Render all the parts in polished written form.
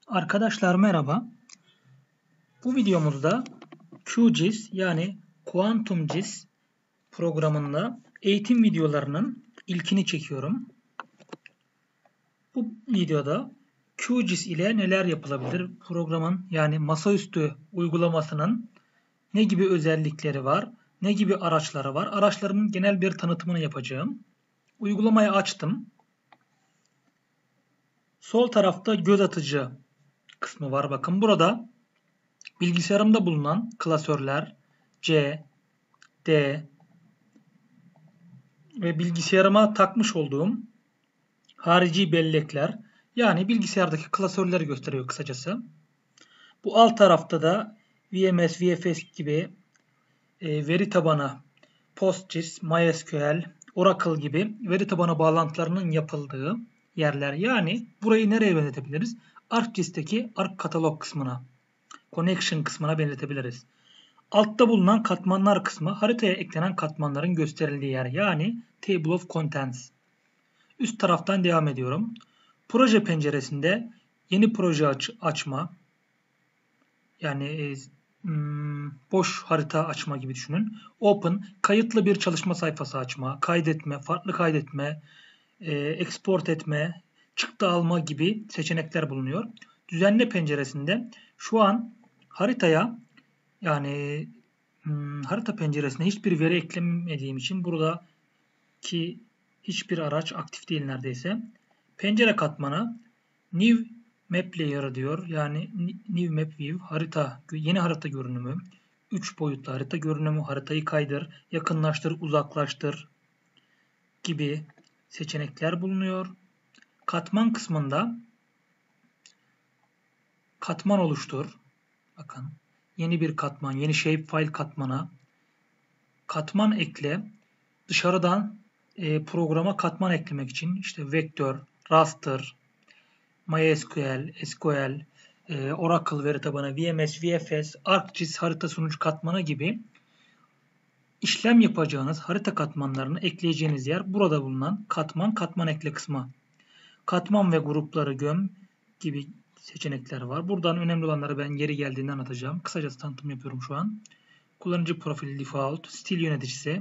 Arkadaşlar merhaba. Bu videomuzda QGIS yani QuantumGIS programında eğitim videolarının ilkini çekiyorum. Bu videoda QGIS ile neler yapılabilir? Programın yani masaüstü uygulamasının ne gibi özellikleri var? Ne gibi araçları var? Araçlarının genel bir tanıtımını yapacağım. Uygulamayı açtım. Sol tarafta göz atıcı kısmı var. Bakın burada bilgisayarımda bulunan klasörler C, D ve bilgisayarıma takmış olduğum harici bellekler yani bilgisayardaki klasörleri gösteriyor kısacası. Bu alt tarafta da VMS, VFS gibi veri tabanı PostGIS, MySQL, Oracle gibi veri tabanı bağlantılarının yapıldığı yerler. Yani burayı nereye benzetebiliriz? ArcGIS'teki Arc Katalog kısmına, Connection kısmına benzetebiliriz. Altta bulunan katmanlar kısmı haritaya eklenen katmanların gösterildiği yer yani Table of Contents. Üst taraftan devam ediyorum. Proje penceresinde yeni proje açma yani boş harita açma gibi düşünün. Open kayıtlı bir çalışma sayfası açma, kaydetme, farklı kaydetme, export etme, çıktı alma gibi seçenekler bulunuyor. Düzenle penceresinde şu an haritaya yani harita penceresine hiçbir veri eklemediğim için buradaki hiçbir araç aktif değil neredeyse. Pencere katmanı New Map Layer diyor. Yani New Map View harita, yeni harita görünümü. 3 boyutlu harita görünümü, haritayı kaydır, yakınlaştır, uzaklaştır gibi seçenekler bulunuyor. Katman kısmında katman oluştur. Bakın yeni bir katman, yeni shapefile katmana katman ekle. Dışarıdan programa katman eklemek için işte vektör, raster, MySQL, SQL, Oracle veri tabanı, VMS, VFS, ArcGIS harita sunucu katmanı gibi işlem yapacağınız harita katmanlarını ekleyeceğiniz yer burada bulunan katman ekle kısmı. Katman ve grupları göm gibi seçenekler var. Buradan önemli olanları ben yeri geldiğinde anlatacağım. Kısaca tanıtım yapıyorum şu an. Kullanıcı profili default, stil yöneticisi,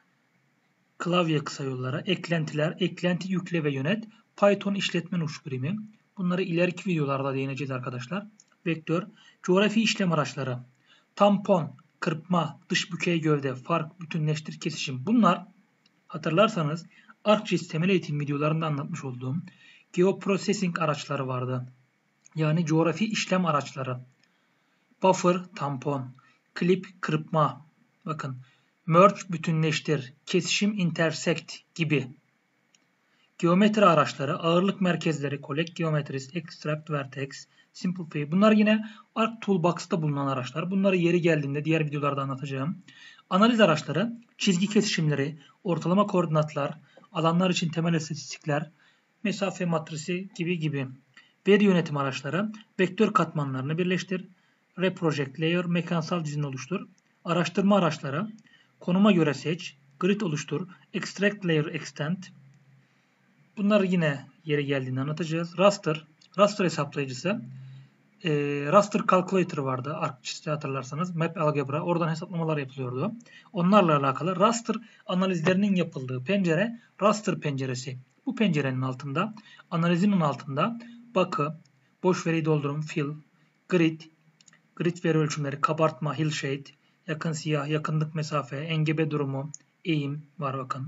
klavye kısa yollara, eklentiler, eklenti yükle ve yönet, Python işletme uç birimi. Bunları ileriki videolarda değineceğiz arkadaşlar. Vektör, coğrafi işlem araçları, tampon, kırpma, dış bükey gövde, fark, bütünleştir, kesişim. Bunlar hatırlarsanız ArcGIS temel eğitim videolarında anlatmış olduğum geoprocessing araçları vardı. Yani coğrafi işlem araçları. Buffer, tampon, clip, kırpma. Bakın merge, bütünleştir, kesişim, intersect gibi. Geometri araçları, ağırlık merkezleri, collect geometries, extract vertex, simplify. Bunlar yine Arc Toolbox'ta bulunan araçlar. Bunları yeri geldiğinde diğer videolarda anlatacağım. Analiz araçları, çizgi kesişimleri, ortalama koordinatlar, alanlar için temel istatistikler, mesafe matrisi gibi. Veri yönetim araçları, vektör katmanlarını birleştir, reproject layer, mekansal dizini oluştur. Araştırma araçları, konuma göre seç, grid oluştur, extract layer extend. Bunları yine yeri geldiğinde anlatacağız. Raster hesaplayıcısı. Raster Calculator vardı. ArcGIS'te hatırlarsanız. Map Algebra. Oradan hesaplamalar yapılıyordu. Onlarla alakalı raster analizlerinin yapıldığı pencere raster penceresi. Bu pencerenin altında, analizinin altında bakı, boş veriyi doldurum, fill, grid veri ölçümleri, kabartma, hillshade, yakın siyah, yakınlık mesafe, engebe durumu, eğim var bakın.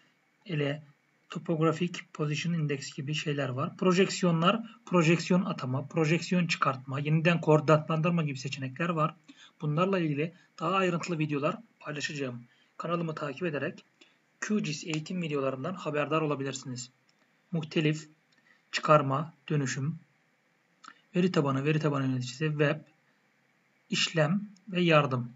Topografik Position Index gibi şeyler var. Projeksiyonlar, projeksiyon atama, projeksiyon çıkartma, yeniden koordinatlandırma gibi seçenekler var. Bunlarla ilgili daha ayrıntılı videolar paylaşacağım. Kanalımı takip ederek QGIS eğitim videolarından haberdar olabilirsiniz. Muhtelif, çıkarma, dönüşüm, veri tabanı yöneticisi, web, işlem ve yardım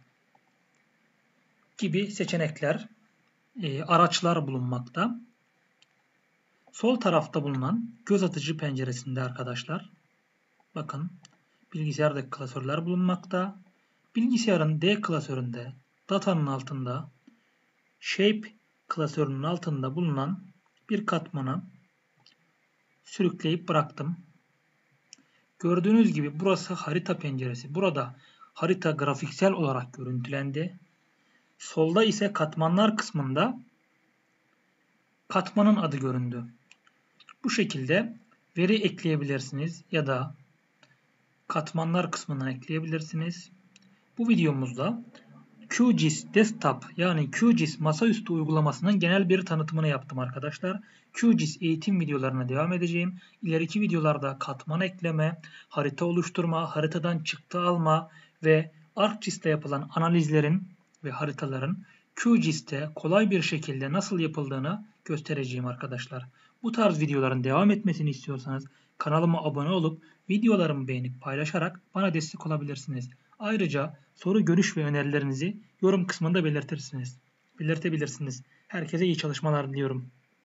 gibi seçenekler, araçlar bulunmakta. Sol tarafta bulunan göz atıcı penceresinde arkadaşlar bakın bilgisayardaki klasörler bulunmakta. Bilgisayarın D klasöründe datanın altında shape klasörünün altında bulunan bir katmanı sürükleyip bıraktım. Gördüğünüz gibi burası harita penceresi. Burada harita grafiksel olarak görüntülendi. Solda ise katmanlar kısmında katmanın adı göründü. Bu şekilde veri ekleyebilirsiniz ya da katmanlar kısmından ekleyebilirsiniz. Bu videomuzda QGIS Desktop yani QGIS masaüstü uygulamasının genel bir tanıtımını yaptım arkadaşlar. QGIS eğitim videolarına devam edeceğim. İleriki videolarda katman ekleme, harita oluşturma, haritadan çıktı alma ve ArcGIS'te yapılan analizlerin ve haritaların QGIS'te kolay bir şekilde nasıl yapıldığını göstereceğim arkadaşlar. Bu tarz videoların devam etmesini istiyorsanız kanalıma abone olup videolarımı beğenip paylaşarak bana destek olabilirsiniz. Ayrıca soru, görüş ve önerilerinizi yorum kısmında belirtebilirsiniz. Herkese iyi çalışmalar diliyorum.